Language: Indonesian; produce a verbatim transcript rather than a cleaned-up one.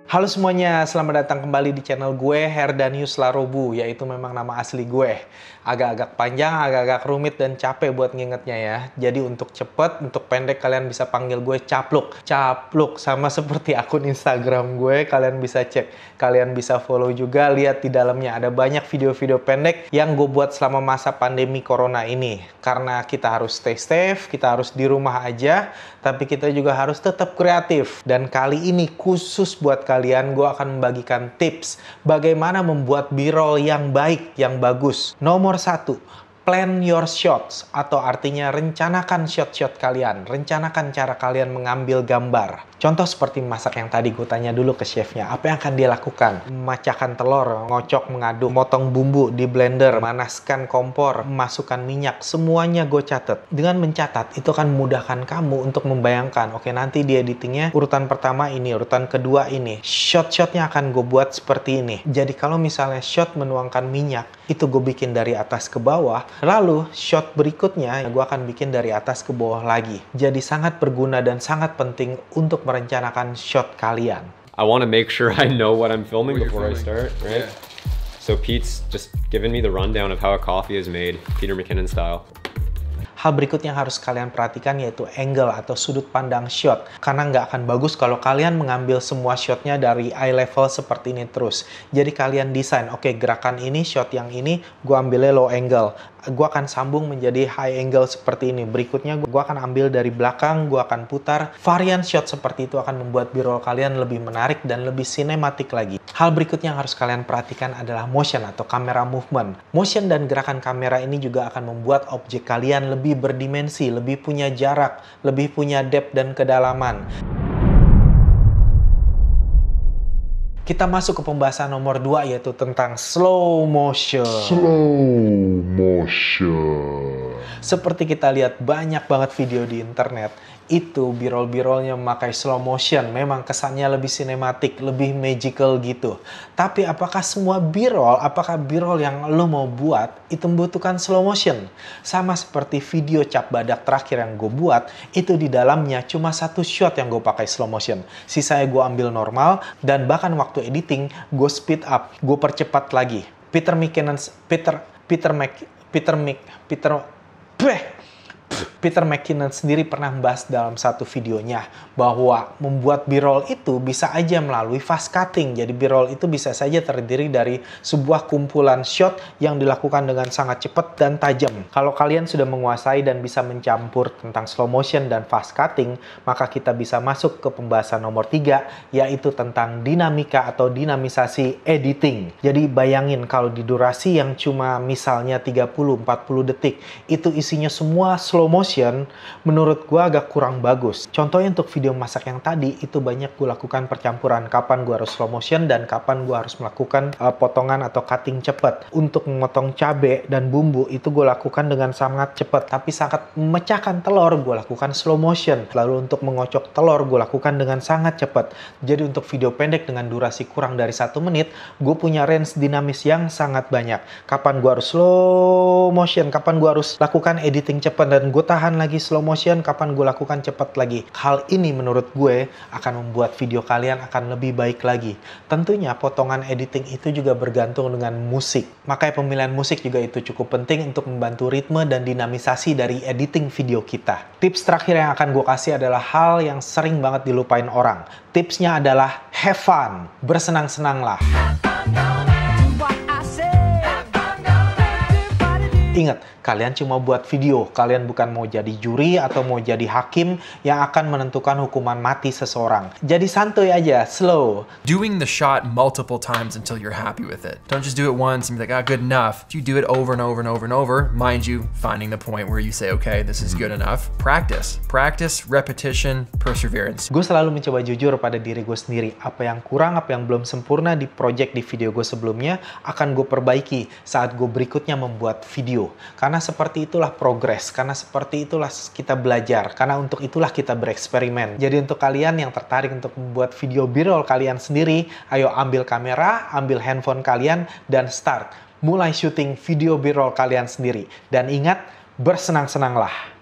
Halo semuanya, selamat datang kembali di channel gue, Herdanius Larobu, yaitu memang nama asli gue. Agak-agak panjang, agak-agak rumit dan capek buat ngingetnya ya. Jadi untuk cepet, untuk pendek kalian bisa panggil gue Capluk. Capluk, sama seperti akun Instagram gue, kalian bisa cek. Kalian bisa follow juga, lihat di dalamnya ada banyak video-video pendek yang gue buat selama masa pandemi corona ini. Karena kita harus stay safe, kita harus di rumah aja, tapi kita juga harus tetap kreatif. Dan kali ini khusus buat kalian, kalian gue akan membagikan tips bagaimana membuat B-roll yang baik, yang bagus. Nomor satu, plan your shots, atau artinya rencanakan shot-shot kalian, rencanakan cara kalian mengambil gambar. Contoh seperti masak yang tadi gue tanya dulu ke chefnya, apa yang akan dia lakukan? Memecahkan telur, ngocok, mengaduk, motong bumbu di blender, manaskan kompor, masukkan minyak, semuanya gue catat. Dengan mencatat, itu akan memudahkan kamu untuk membayangkan, oke nanti di editingnya urutan pertama ini, urutan kedua ini. Shot-shotnya akan gue buat seperti ini. Jadi kalau misalnya shot menuangkan minyak, itu gue bikin dari atas ke bawah, lalu shot berikutnya gue akan bikin dari atas ke bawah lagi. Jadi sangat berguna dan sangat penting untuk merencanakan shot kalian. I want to make sure I know what I'm filming what before filming. I start, right? Yeah. So Pete's just giving me the rundown of how a coffee is made, Peter McKinnon style. Hal berikutnya yang harus kalian perhatikan yaitu angle atau sudut pandang shot. Karena nggak akan bagus kalau kalian mengambil semua shotnya dari eye level seperti ini terus. Jadi kalian desain, oke okay, gerakan ini, shot yang ini, gue ambilnya low angle. Gue akan sambung menjadi high angle seperti ini. Berikutnya gue akan ambil dari belakang, gue akan putar. Varian shot seperti itu akan membuat B-roll kalian lebih menarik dan lebih sinematik lagi. Hal berikutnya yang harus kalian perhatikan adalah motion atau kamera movement. Motion dan gerakan kamera ini juga akan membuat objek kalian lebih berdimensi, lebih punya jarak, lebih punya depth dan kedalaman. Kita masuk ke pembahasan nomor dua yaitu tentang slow motion. Slow motion. Seperti kita lihat banyak banget video di internet, itu B-roll B-rollnya memakai slow motion. Memang kesannya lebih sinematik, lebih magical gitu. Tapi apakah semua B-roll, apakah B-roll yang lo mau buat itu membutuhkan slow motion? Sama seperti video cap badak terakhir yang gue buat, itu di dalamnya cuma satu shot yang gue pakai slow motion. Sisanya gue ambil normal dan bahkan waktu editing gue speed up, gue percepat lagi. Peter McKinnon, Peter Peter Mc, Peter Mc, Peter Beh. Peter McKinnon sendiri pernah membahas dalam satu videonya bahwa membuat B-roll itu bisa aja melalui fast cutting. Jadi B-roll itu bisa saja terdiri dari sebuah kumpulan shot yang dilakukan dengan sangat cepat dan tajam. Kalau kalian sudah menguasai dan bisa mencampur tentang slow motion dan fast cutting, maka kita bisa masuk ke pembahasan nomor tiga, yaitu tentang dinamika atau dinamisasi editing. Jadi bayangin kalau di durasi yang cuma misalnya tiga puluh sampai empat puluh detik, itu isinya semua slow motion, menurut gue agak kurang bagus. Contohnya untuk video masak yang tadi, itu banyak gue lakukan percampuran kapan gue harus slow motion dan kapan gue harus melakukan uh, potongan atau cutting cepat. Untuk memotong cabai dan bumbu itu gue lakukan dengan sangat cepat, tapi saat memecahkan telur gue lakukan slow motion. Lalu untuk mengocok telur gue lakukan dengan sangat cepat. Jadi untuk video pendek dengan durasi kurang dari satu menit, gue punya range dinamis yang sangat banyak. Kapan gue harus slow motion, kapan gue harus lakukan editing cepat, dan gue tahan lagi slow motion, kapan gue lakukan cepat lagi. Hal ini menurut gue akan membuat video kalian akan lebih baik lagi. Tentunya potongan editing itu juga bergantung dengan musik. Makanya pemilihan musik juga itu cukup penting untuk membantu ritme dan dinamisasi dari editing video kita. Tips terakhir yang akan gue kasih adalah hal yang sering banget dilupain orang. Tipsnya adalah have fun, bersenang-senanglah. Ingat, kalian cuma buat video. Kalian bukan mau jadi juri atau mau jadi hakim yang akan menentukan hukuman mati seseorang. Jadi santuy aja, slow. Doing the shot multiple times until you're happy with it. Don't just do it once and be like, ah, good enough. You do it over and over and over and over. Mind you, finding the point where you say, okay, this is good enough. Practice. Practice, repetition, perseverance. Gue selalu mencoba jujur pada diri gue sendiri. Apa yang kurang, apa yang belum sempurna di project di video gue sebelumnya, akan gue perbaiki saat gue berikutnya membuat video. Karena seperti itulah progres, karena seperti itulah kita belajar, karena untuk itulah kita bereksperimen. Jadi untuk kalian yang tertarik untuk membuat video B-roll kalian sendiri, ayo ambil kamera, ambil handphone kalian, dan start. Mulai syuting video B-roll kalian sendiri. Dan ingat, bersenang-senanglah.